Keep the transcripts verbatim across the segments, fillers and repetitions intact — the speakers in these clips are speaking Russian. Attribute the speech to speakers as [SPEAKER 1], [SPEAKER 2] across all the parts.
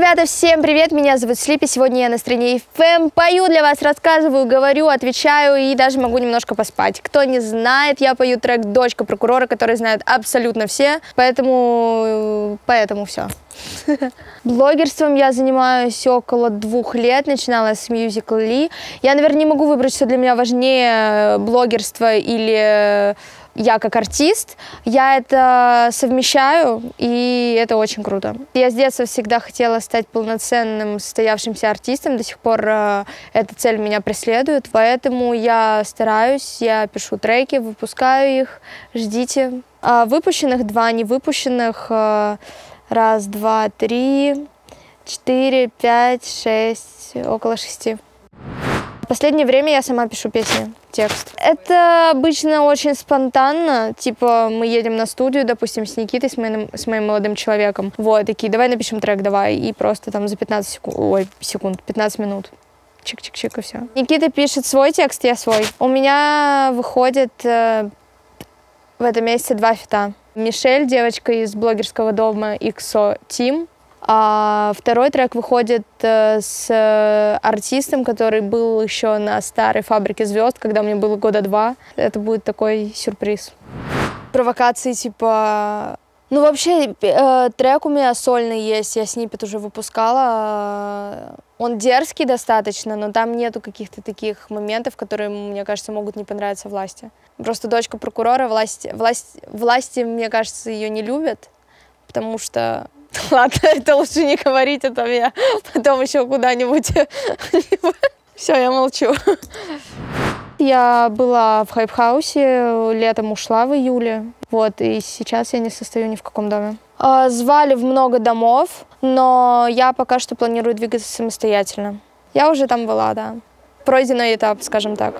[SPEAKER 1] Ребята, всем привет! Меня зовут Слипи. Сегодня я на стороне эф эм. Пою для вас, рассказываю, говорю, отвечаю и даже могу немножко поспать. Кто не знает, я пою трек «Дочка прокурора», который знают абсолютно все. Поэтому, поэтому все. Блогерством я занимаюсь около двух лет. Начинала с Musical.ly. Я, наверное, не могу выбрать, что для меня важнее: блогерство или я как артист. Я это совмещаю, и это очень круто. Я с детства всегда хотела стать полноценным, состоявшимся артистом. До сих пор э, эта цель меня преследует, поэтому я стараюсь, я пишу треки, выпускаю их, ждите. А выпущенных два, не выпущенных э, раз, два, три, четыре, пять, шесть, около шести. В последнее время я сама пишу песни, текст. Это обычно очень спонтанно, типа мы едем на студию, допустим, с Никитой, с моим, с моим молодым человеком. Вот, такие, давай напишем трек, давай, и просто там за пятнадцать секунд, ой, секунд, пятнадцать минут. Чик-чик-чик, и все. Никита пишет свой текст, я свой. У меня выходит э, в этом месяце два фита. Мишель, девочка из блогерского дома икс о Team. А второй трек выходит э, с э, артистом, который был еще на старой «Фабрике звезд», когда мне было года два. Это будет такой сюрприз. Провокации типа... Ну, вообще, э, трек у меня сольный есть, я сниппет уже выпускала. Он дерзкий достаточно, но там нету каких-то таких моментов, которые, мне кажется, могут не понравиться власти. Просто дочка прокурора, власти, власть, власти, мне кажется, ее не любят, потому что... Ладно, это лучше не говорить, а то я потом еще куда-нибудь... Все, я молчу. Я была в Хайп-хаусе, летом ушла в июле. Вот, и сейчас я не состою ни в каком доме. Звали в много домов, но я пока что планирую двигаться самостоятельно. Я уже там была, да. Пройденный этап, скажем так.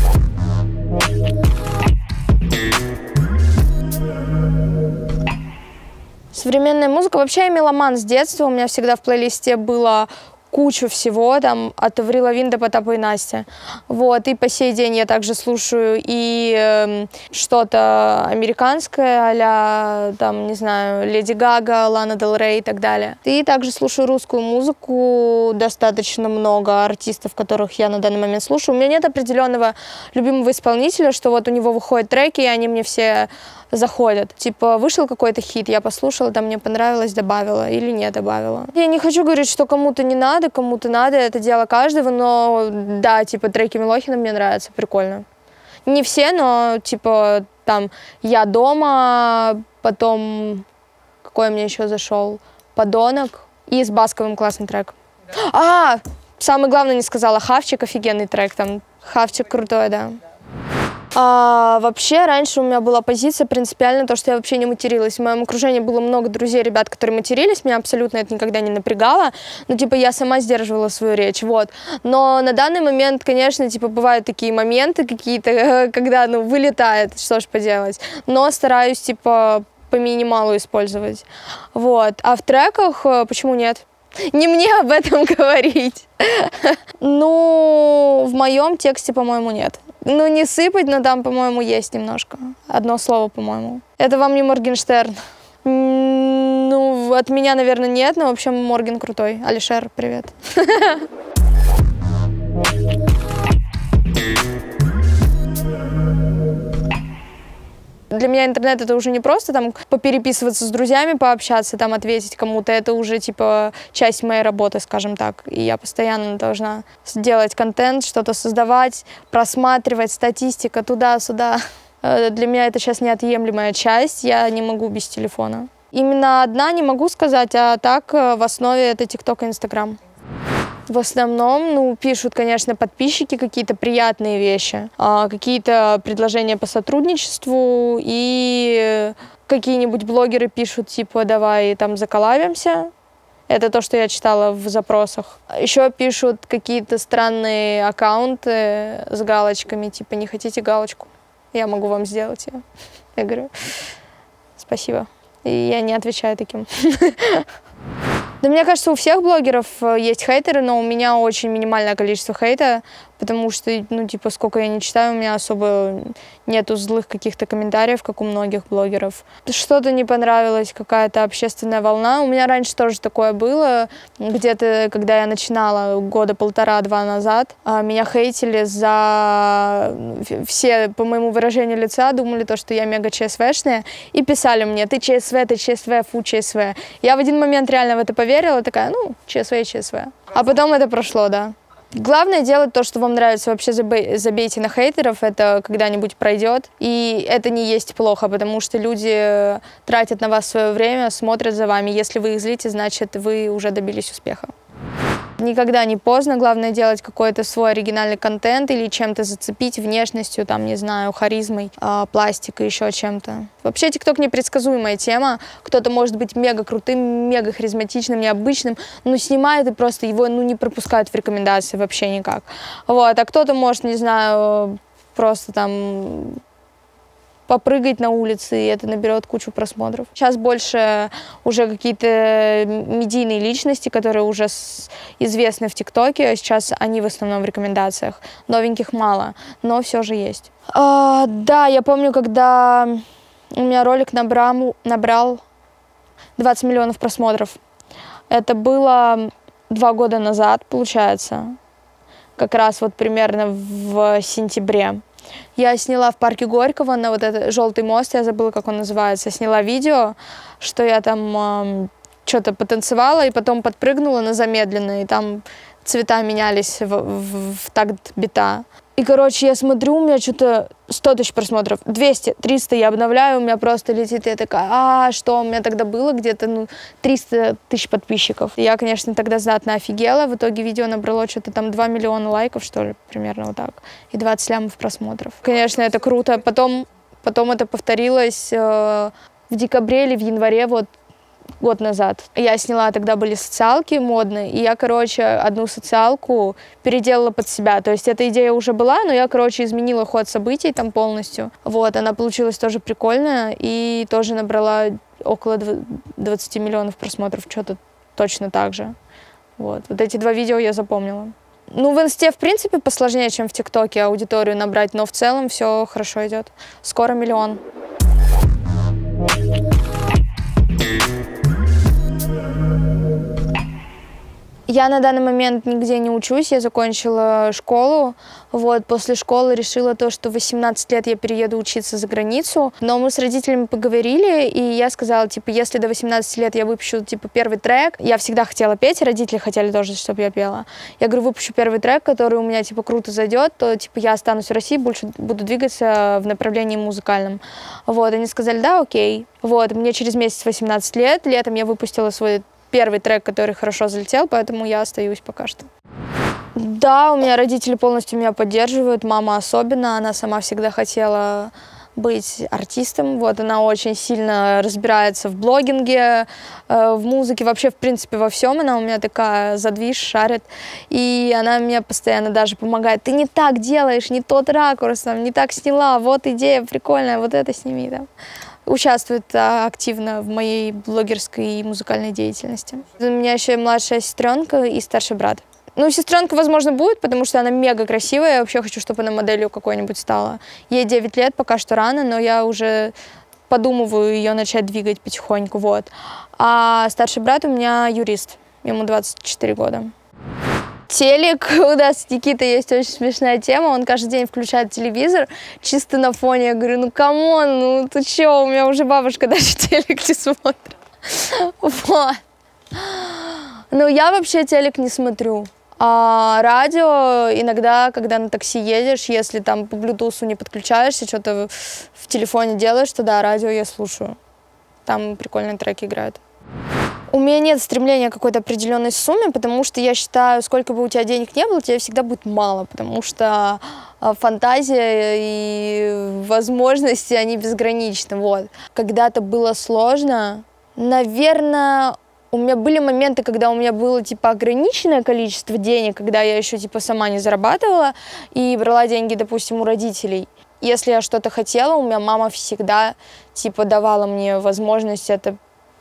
[SPEAKER 1] Современная музыка. Вообще я меломан с детства. У меня всегда в плейлисте было кучу всего, там, от Аврил Лавин до Потапа и Насти. Вот, и по сей день я также слушаю и э, что-то американское, а-ля, там, не знаю, Леди Гага, Лана Дель Рей и так далее. И также слушаю русскую музыку, достаточно много артистов, которых я на данный момент слушаю. У меня нет определенного любимого исполнителя, что вот у него выходят треки, и они мне все заходят. Типа, вышел какой-то хит, я послушала, там мне понравилось, добавила или не добавила. Я не хочу говорить, что кому-то не надо, кому-то надо, это дело каждого, но да, типа, треки Милохина мне нравятся, прикольно. Не все, но, типа, там, «Я дома», потом, какой мне еще зашел, «Подонок», и с Басковым классный трек. А, самое главное не сказала, «Хавчик», офигенный трек, там, «Хавчик» крутой, да. А, вообще, раньше у меня была позиция принципиально то, что я вообще не материлась. В моем окружении было много друзей, ребят, которые матерились, меня абсолютно это никогда не напрягало. Ну, типа, я сама сдерживала свою речь, вот. Но на данный момент, конечно, типа, бывают такие моменты какие-то, когда, ну, вылетает, что ж поделать. Но стараюсь, типа, по минималу использовать. Вот. А в треках почему нет? Не мне об этом говорить. Ну, в моем тексте, по-моему, нет. Ну, не сыпать, но там, по-моему, есть немножко. Одно слово, по-моему. Это вам не Моргенштерн. Ну, от меня, наверное, нет, но, в общем, Морген крутой. Алишер, привет. Для меня интернет — это уже не просто там попереписываться с друзьями, пообщаться, там ответить кому-то. Это уже типа часть моей работы, скажем так. И я постоянно должна сделать контент, что-то создавать, просматривать, статистика туда-сюда. Для меня это сейчас неотъемлемая часть, я не могу без телефона. Именно одна не могу сказать, а так в основе это ТикТок и Инстаграм. В основном, ну, пишут, конечно, подписчики какие-то приятные вещи, а, какие-то предложения по сотрудничеству, и какие-нибудь блогеры пишут, типа, давай там заколлабимся. Это то, что я читала в запросах. Еще пишут какие-то странные аккаунты с галочками, типа, не хотите галочку? Я могу вам сделать ее. Я говорю, спасибо. И я не отвечаю таким. Да, мне кажется, у всех блогеров есть хейтеры, но у меня очень минимальное количество хейта, потому что, ну, типа, сколько я не читаю, у меня особо нету злых каких-то комментариев, как у многих блогеров. Что-то не понравилось, какая-то общественная волна. У меня раньше тоже такое было, где-то, когда я начинала года полтора-два назад, меня хейтили за... Все, по моему выражению лица, думали то, что я мега ЧСВшная, и писали мне: ты ЧСВ, ты ЧСВ, фу, ЧСВ. Я в один момент реально в это поверила, такая, ну, ЧСВ и ЧСВ. А потом это прошло, да. Главное делать то, что вам нравится. Вообще забейте на хейтеров, это когда-нибудь пройдет. И это не есть плохо, потому что люди тратят на вас свое время, смотрят за вами. Если вы их злите, значит, вы уже добились успеха. Никогда не поздно, главное делать какой-то свой оригинальный контент или чем-то зацепить, внешностью, там, не знаю, харизмой, э, пластикой, еще чем-то. Вообще, ТикТок непредсказуемая тема. Кто-то может быть мега крутым, мега харизматичным, необычным, но снимает и просто его, ну, не пропускают в рекомендации вообще никак. Вот, а кто-то может, не знаю, просто там... попрыгать на улице, и это наберет кучу просмотров. Сейчас больше уже какие-то медийные личности, которые уже известны в ТикТоке, сейчас они в основном в рекомендациях. Новеньких мало, но все же есть. А, да, я помню, когда у меня ролик набрал, набрал двадцать миллионов просмотров. Это было два года назад, получается, как раз вот примерно в сентябре. Я сняла в парке Горького на вот этот желтый мост, я забыла, как он называется, сняла видео, что я там э, что-то потанцевала и потом подпрыгнула на замедленное, и там цвета менялись в, в, в такт бита. И, короче, я смотрю, у меня что-то сто тысяч просмотров, двести, триста я обновляю, у меня просто летит, и я такая, а, что у меня тогда было? Где-то, ну, триста тысяч подписчиков. Я, конечно, тогда знатно офигела, в итоге видео набрало что-то там два миллиона лайков, что ли, примерно вот так, и двадцать лямов просмотров. Конечно, это круто. Потом, потом это повторилось э, в декабре или в январе, вот, год назад. Я сняла, тогда были социалки модные, и я, короче, одну социалку переделала под себя. То есть эта идея уже была, но я, короче, изменила ход событий там полностью. Вот, она получилась тоже прикольная и тоже набрала около двадцати миллионов просмотров, что-то точно так же. Вот, вот эти два видео я запомнила. Ну, в Инсте, в принципе, посложнее, чем в ТикТоке аудиторию набрать, но в целом все хорошо идет. Скоро миллион. Я на данный момент нигде не учусь, я закончила школу. Вот, после школы решила то, что в восемнадцать лет я перееду учиться за границу. Но мы с родителями поговорили, и я сказала, типа, если до восемнадцати лет я выпущу, типа, первый трек, я всегда хотела петь, родители хотели тоже, чтобы я пела. Я говорю, выпущу первый трек, который у меня, типа, круто зайдет, то, типа, я останусь в России, больше буду двигаться в направлении музыкальном. Вот, они сказали, да, окей. Вот, мне через месяц восемнадцать лет, летом я выпустила свой первый трек, который хорошо залетел, поэтому я остаюсь пока что. Да, у меня родители полностью меня поддерживают, мама особенно, она сама всегда хотела быть артистом, вот, она очень сильно разбирается в блогинге, э, в музыке, вообще, в принципе, во всем, она у меня такая задвиж, шарит, и она мне постоянно даже помогает, ты не так делаешь, не тот ракурс, там, не так сняла, вот идея прикольная, вот это сними, там. Участвует а, активно в моей блогерской и музыкальной деятельности. У меня еще младшая сестренка и старший брат. Ну, сестренка, возможно, будет, потому что она мега красивая. Я вообще хочу, чтобы она моделью какой-нибудь стала. Ей девять лет, пока что рано, но я уже подумываю ее начать двигать потихоньку. Вот. А старший брат у меня юрист, ему двадцать четыре года. Телек, у нас с Никитой есть очень смешная тема, он каждый день включает телевизор, чисто на фоне, я говорю, ну камон, ну ты чё, у меня уже бабушка даже телек не смотрит. Вот. Ну я вообще телек не смотрю, а радио иногда, когда на такси едешь, если там по блютусу не подключаешься, что-то в телефоне делаешь, то да, радио я слушаю, там прикольные треки играют. У меня нет стремления к какой-то определенной сумме, потому что я считаю, сколько бы у тебя денег не было, тебе всегда будет мало, потому что фантазия и возможности, они безграничны. Вот. Когда-то было сложно. Наверное, у меня были моменты, когда у меня было типа ограниченное количество денег, когда я еще типа сама не зарабатывала и брала деньги, допустим, у родителей. Если я что-то хотела, у меня мама всегда типа давала мне возможность это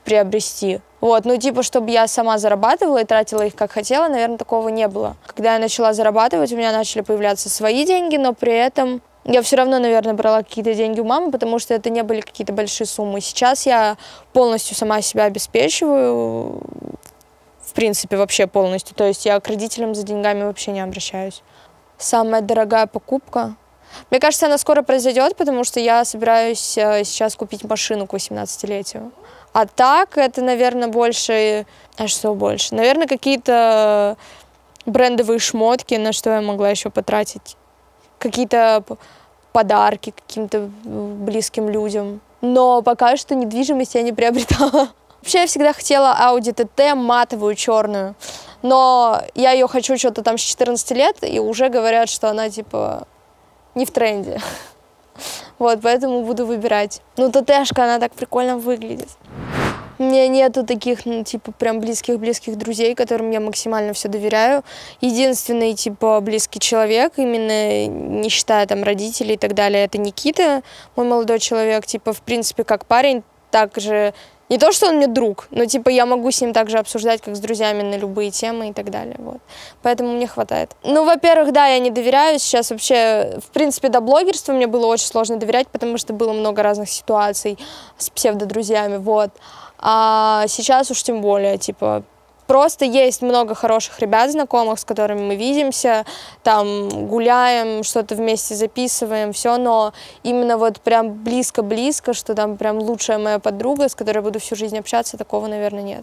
[SPEAKER 1] приобрести. Вот, ну, типа, чтобы я сама зарабатывала и тратила их как хотела, наверное, такого не было. Когда я начала зарабатывать, у меня начали появляться свои деньги, но при этом я все равно, наверное, брала какие-то деньги у мамы, потому что это не были какие-то большие суммы. Сейчас я полностью сама себя обеспечиваю, в принципе, вообще полностью. То есть я к родителям за деньгами вообще не обращаюсь. Самая дорогая покупка? Мне кажется, она скоро произойдет, потому что я собираюсь сейчас купить машину к восемнадцатилетию. А так, это, наверное, больше... А что больше? Наверное, какие-то брендовые шмотки, на что я могла еще потратить. Какие-то подарки каким-то близким людям. Но пока что недвижимость я не приобретала. Вообще, я всегда хотела Audi ти ти матовую, черную. Но я ее хочу что-то там с четырнадцати лет, и уже говорят, что она, типа, не в тренде. Вот, поэтому буду выбирать. Ну, ТТшка, она так прикольно выглядит. У меня нету таких, ну, типа, прям близких-близких друзей, которым я максимально все доверяю. Единственный, типа, близкий человек, именно не считая там родителей и так далее, это Никита, мой молодой человек. Типа, в принципе, как парень, так же... Не то, что он мне друг, но, типа, я могу с ним также обсуждать, как с друзьями, на любые темы и так далее, вот. Поэтому мне хватает. Ну, во-первых, да, я не доверяю сейчас вообще, в принципе, до блогерства мне было очень сложно доверять, потому что было много разных ситуаций с псевдодрузьями, вот. А сейчас уж тем более, типа, просто есть много хороших ребят, знакомых, с которыми мы видимся, там, гуляем, что-то вместе записываем, все, но именно вот прям близко-близко, что там прям лучшая моя подруга, с которой буду всю жизнь общаться, такого, наверное, нет.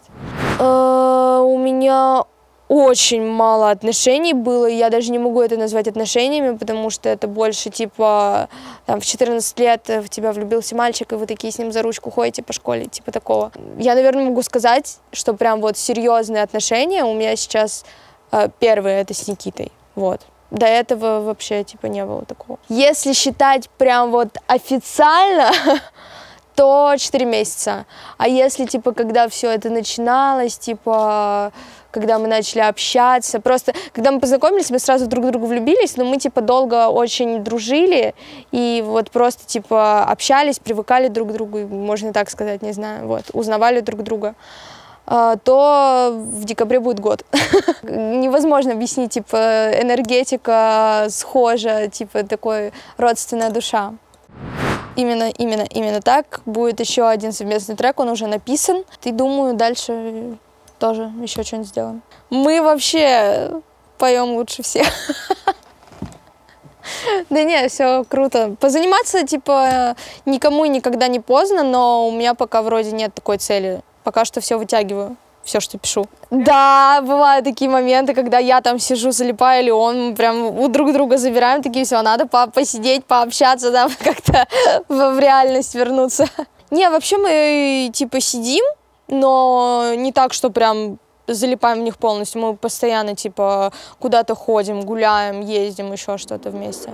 [SPEAKER 1] У меня очень мало отношений было, я даже не могу это назвать отношениями, потому что это больше, типа, там, в четырнадцать лет в тебя влюбился мальчик, и вы такие с ним за ручку ходите по школе, типа такого. Я, наверное, могу сказать, что прям вот серьезные отношения у меня сейчас э, первые, это с Никитой, вот. До этого вообще, типа, не было такого. Если считать прям вот официально, то четыре месяца. А если, типа, когда все это начиналось, типа, когда мы начали общаться, просто, когда мы познакомились, мы сразу друг в друга влюбились, но мы, типа, долго очень дружили, и вот просто, типа, общались, привыкали друг к другу, можно так сказать, не знаю, вот, узнавали друг друга, то в декабре будет год. Невозможно объяснить, типа, энергетика схожа, типа, такой родственная душа. Именно, именно, именно так. Будет еще один совместный трек, он уже написан. И думаю, дальше тоже еще что-нибудь сделаем. Мы вообще поем лучше всех. Да не, все круто. Позаниматься, типа, никому и никогда не поздно, но у меня пока вроде нет такой цели. Пока что все вытягиваю. Все, что пишу. Да, бывают такие моменты, когда я там сижу, залипаю, или он, прям у друг друга забираем, такие, все, надо по посидеть, пообщаться, да, как-то в реальность вернуться. Не, вообще мы, типа, сидим, но не так, что прям залипаем в них полностью. Мы постоянно, типа, куда-то ходим, гуляем, ездим, еще что-то вместе.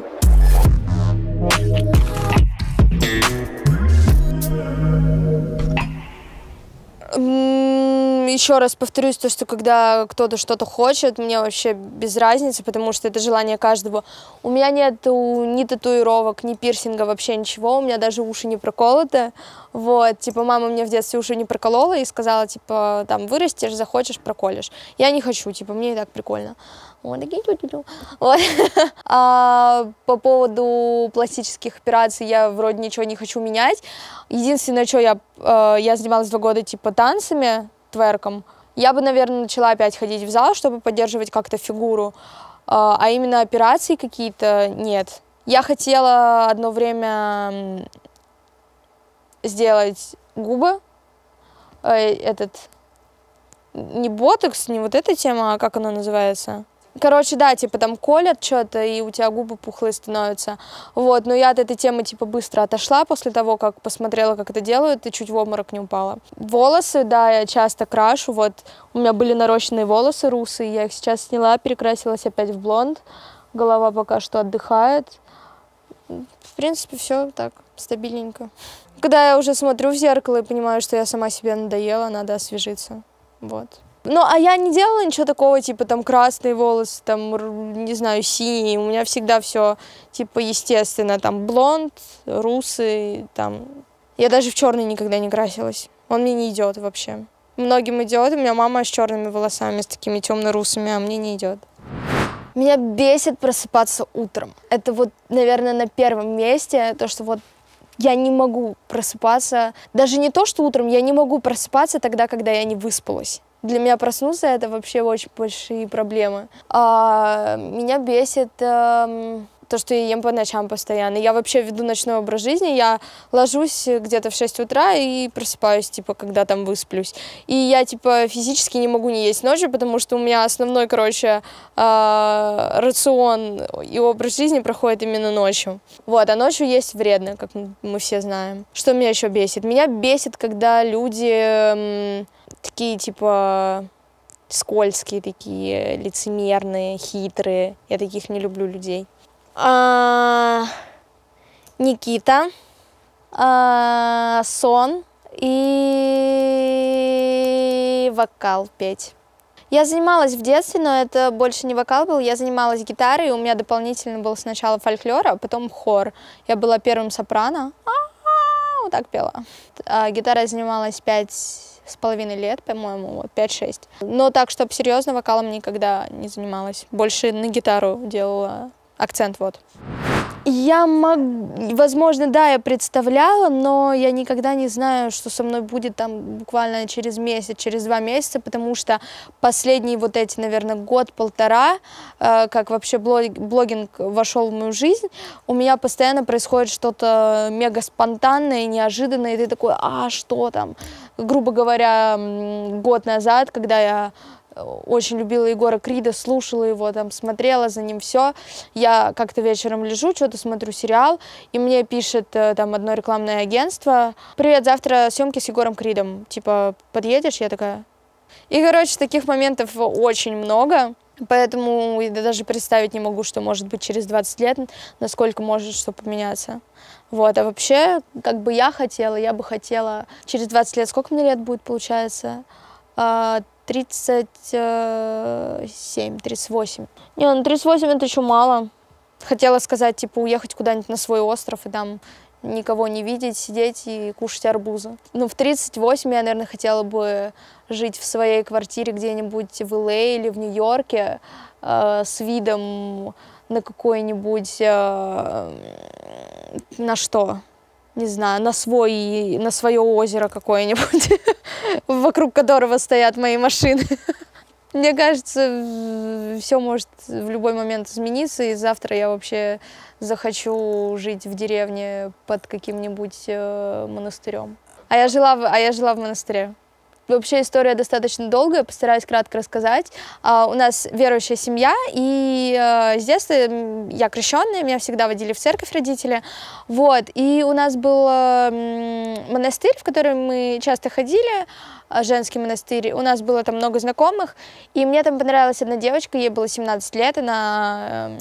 [SPEAKER 1] Еще раз повторюсь, то, что когда кто-то что-то хочет, мне вообще без разницы, потому что это желание каждого. У меня нет ни татуировок, ни пирсинга, вообще ничего, у меня даже уши не проколоты. Вот, типа, мама мне в детстве уши не проколола и сказала, типа, там, вырастешь, захочешь, проколешь. Я не хочу, типа, мне и так прикольно. Вот, вот. А по поводу пластических операций я вроде ничего не хочу менять. Единственное, что я, э, я занималась два года, типа, танцами, тверком. Я бы, наверное, начала опять ходить в зал, чтобы поддерживать как-то фигуру. А, а именно операции какие-то нет. Я хотела одно время сделать губы. Этот, не ботокс, не вот эта тема, а как она называется? Короче, да, типа там колят что-то, и у тебя губы пухлые становятся. Вот, но я от этой темы, типа, быстро отошла после того, как посмотрела, как это делают, и чуть в обморок не упала. Волосы, да, я часто крашу. Вот, у меня были нарощенные волосы русые, я их сейчас сняла, перекрасилась опять в блонд. Голова пока что отдыхает. В принципе, все так, стабильненько. Когда я уже смотрю в зеркало и понимаю, что я сама себе надоела, надо освежиться. Вот. Ну, а я не делала ничего такого, типа, там, красные волосы, там, не знаю, синие. У меня всегда все, типа, естественно, там, блонд, русый, там. Я даже в черный никогда не красилась. Он мне не идет вообще. Многим идет, у меня мама с черными волосами, с такими темно-русыми, а мне не идет. Меня бесит просыпаться утром. Это вот, наверное, на первом месте, то, что вот я не могу просыпаться. Даже не то, что утром, я не могу просыпаться тогда, когда я не выспалась. Для меня проснуться — это вообще очень большие проблемы. А, меня бесит э, то, что я ем по ночам постоянно. Я вообще веду ночной образ жизни. Я ложусь где-то в шесть утра и просыпаюсь, типа, когда там высплюсь. И я, типа, физически не могу не есть ночью, потому что у меня основной, короче, э, рацион и образ жизни проходит именно ночью. Вот, а ночью есть вредно, как мы все знаем. Что меня еще бесит? Меня бесит, когда люди... Э, такие, типа, скользкие, такие, лицемерные, хитрые. Я таких не люблю людей. А, Никита, а, сон и вокал петь. Я занималась в детстве, но это больше не вокал был. Я занималась гитарой, и у меня дополнительно был сначала фольклор, а потом хор. Я была первым сопрано. Вот так пела. А гитарой занималась пять с половиной лет, по-моему, вот, пять-шесть. Но так, чтобы серьезно, вокалом никогда не занималась. Больше на гитару делала акцент, вот. Я могу, возможно, да, я представляла, но я никогда не знаю, что со мной будет там буквально через месяц, через два месяца, потому что последние вот эти, наверное, год-полтора, э, как вообще блог, блогинг вошел в мою жизнь, у меня постоянно происходит что-то мега спонтанное, неожиданное, и ты такой, а что там? Грубо говоря, год назад, когда я очень любила Егора Крида, слушала его, там, смотрела за ним все. Я как-то вечером лежу, что-то смотрю сериал, и мне пишет там одно рекламное агентство: «Привет, завтра съемки с Егором Кридом, типа, подъедешь?» Я такая. И, короче, таких моментов очень много, поэтому я даже представить не могу, что может быть через двадцать лет, насколько может что поменяться. Вот, а вообще, как бы я хотела, я бы хотела через двадцать лет, сколько мне лет будет, получается? тридцать семь, тридцать восемь. Не, ну тридцать восемь это еще мало. Хотела сказать, типа, уехать куда-нибудь на свой остров и там никого не видеть, сидеть и кушать арбузы. Ну, в тридцать восемь я, наверное, хотела бы жить в своей квартире где-нибудь в Эл Эй или в Нью-Йорке э, с видом на какой-нибудь... Э, на что? Не знаю, на, свой, на свое озеро какое-нибудь, вокруг которого стоят мои машины. Мне кажется, все может в любой момент измениться, и завтра я вообще захочу жить в деревне под каким-нибудь э, монастырем. А я жила в, а я жила в монастыре. Вообще история достаточно долгая, постараюсь кратко рассказать. А, у нас верующая семья, и а, с детства я крещенная, меня всегда водили в церковь родители. Вот, и у нас был а, монастырь, в который мы часто ходили, а, женский монастырь. У нас было там много знакомых, и мне там понравилась одна девочка, ей было семнадцать лет, она...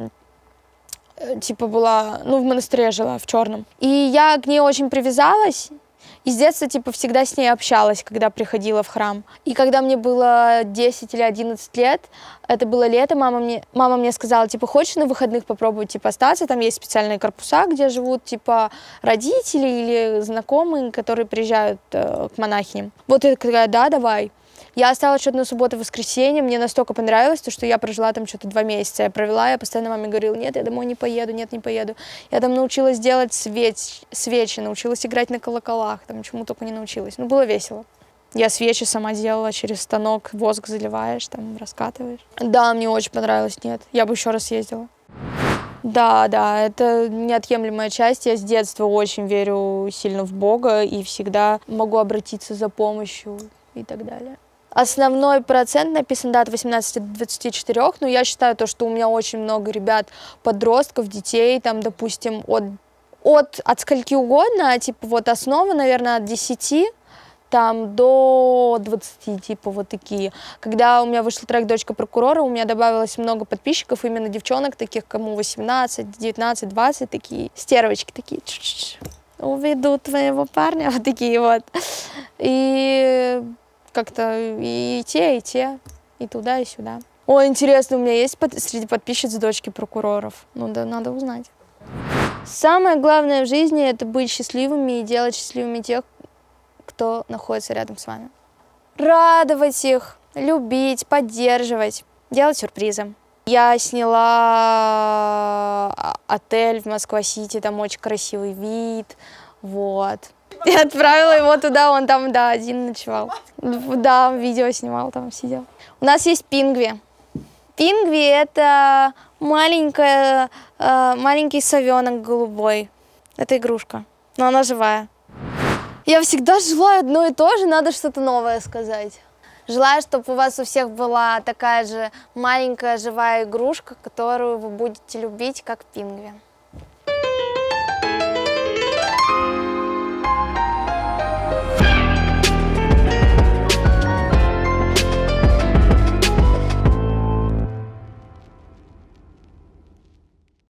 [SPEAKER 1] А, типа была, ну, в монастыре жила, в черном. И я к ней очень привязалась. И с детства, типа, всегда с ней общалась, когда приходила в храм. И когда мне было десять или одиннадцать лет, это было лето, мама мне, мама мне сказала, типа, хочешь на выходных попробовать, типа, остаться? Там есть специальные корпуса, где живут, типа, родители или знакомые, которые приезжают э, к монахиням. Вот я такая, да, давай. Я осталась что-то на субботу, воскресенье, мне настолько понравилось, то, что я прожила там что-то два месяца. Я провела, я постоянно маме говорила, нет, я домой не поеду, нет, не поеду. Я там научилась делать свеч, свечи, научилась играть на колоколах, там чему только не научилась. Ну, было весело. Я свечи сама делала через станок, воск заливаешь, там, раскатываешь. Да, мне очень понравилось, нет, я бы еще раз ездила. Да, да, это неотъемлемая часть. Я с детства очень верю сильно в Бога и всегда могу обратиться за помощью и так далее. Основной процент написан, да, от восемнадцати до двадцати четырёх, но я считаю то, что у меня очень много ребят, подростков, детей, там, допустим, от, от, от скольки угодно, а, типа, вот основа, наверное, от десяти, там, до двадцати, типа, вот такие. Когда у меня вышел трек «Дочка прокурора», у меня добавилось много подписчиков, именно девчонок таких, кому восемнадцать, девятнадцать, двадцать, такие стервочки такие. Уведу твоего парня, вот такие вот. И... как-то и те, и те, и туда, и сюда. Ой, интересно, у меня есть под... среди подписчиц дочки прокуроров. Ну да, надо узнать. Самое главное в жизни — это быть счастливыми и делать счастливыми тех, кто находится рядом с вами. Радовать их, любить, поддерживать, делать сюрпризы. Я сняла отель в Москва-Сити, там очень красивый вид, вот. Я отправила его туда, он там, да, один ночевал. Да, видео снимал, там сидел. У нас есть пингви. Пингви — это маленькая, маленький совенок голубой. Это игрушка, но она живая. Я всегда желаю одно и то же, надо что-то новое сказать. Желаю, чтобы у вас у всех была такая же маленькая живая игрушка, которую вы будете любить, как пингви.